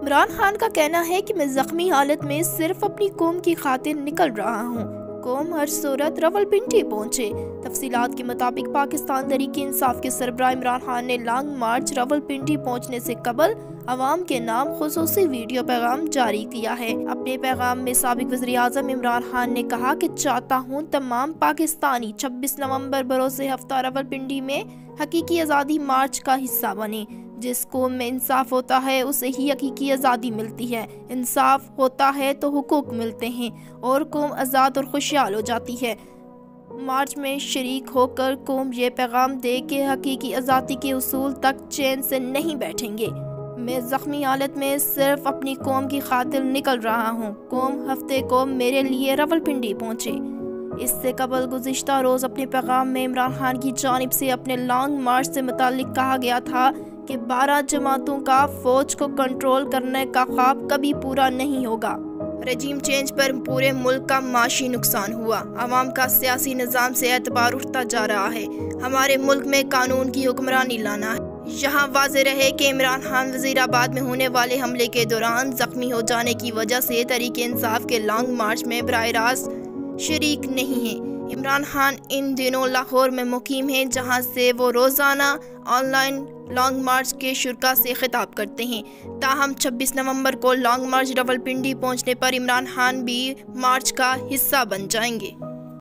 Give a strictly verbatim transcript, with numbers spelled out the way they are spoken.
عمران خان کا کہنا ہے کہ میں زخمی حالت میں صرف اپنی قوم کی خاطر نکل رہا ہوں، قوم ہر صورت راولپنڈی پہنچے۔ تفصیلات کے مطابق پاکستان تحریک انصاف کے سربراہ عمران خان نے لانگ مارچ راولپنڈی پہنچنے سے قبل عوام کے نام خصوصی ویڈیو پیغام جاری کیا ہے۔ اپنے پیغام میں سابق وزیر اعظم عمران خان نے کہا کہ چاہتا ہوں تمام پاکستانی چھبیس نومبر بروز ہفتہ راولپنڈی میں حقیقی آزادی مارچ کا حصہ بنے۔ جس قوم میں انصاف ہوتا ہے اسے ہی حقیقی آزادی ملتی ہے، انصاف ہوتا ہے تو حقوق ملتے ہیں اور قوم آزاد اور خوشحال ہو جاتی ہے۔ مارچ میں شریک ہو کر قوم یہ پیغام دے کہ حقیقی آزادی کے اصول تک چین سے نہیں بیٹھیں گے۔ میں زخمی حالت میں صرف اپنی قوم کی خاطر نکل رہا ہوں، قوم ہفتے کو میرے لیے راولپنڈی پہنچے۔ اس سے قبل گزشتہ روز اپنے پیغام میں عمران خان کی جانب سے اپنے لانگ مارچ سے متعلق کہا گیا تھا کہ بارہ جماعتوں کا فوج کو کنٹرول کرنے کا خواب کبھی پورا نہیں ہوگا۔ رجیم چینج پر پورے ملک کا معاشی نقصان ہوا، عوام کا سیاسی نظام سے اعتبار اٹھتا جا رہا ہے، ہمارے ملک میں قانون کی حکمرانی لانا ہے۔ یہاں واضح رہے کہ عمران خان وزیر آباد میں ہونے والے حملے کے دوران زخمی ہو جانے کی وجہ سے تحریک انصاف کے لانگ مارچ میں براہ راست شریک نہیں ہیں۔ عمران خان ان دنوں لاہور میں مقیم ہیں، جہاں سے وہ روزانہ آن لائن لانگ مارچ کے شرکاء سے خطاب کرتے ہیں۔ تاہم چھبیس نومبر کو لانگ مارچ راولپنڈی پہنچنے پر عمران خان بھی مارچ کا حصہ بن جائیں گے۔